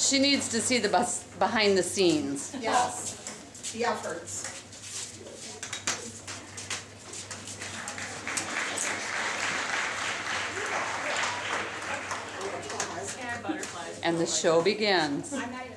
She needs to see the behind the scenes. Yes, the efforts. And butterflies. And the show begins. I'm not even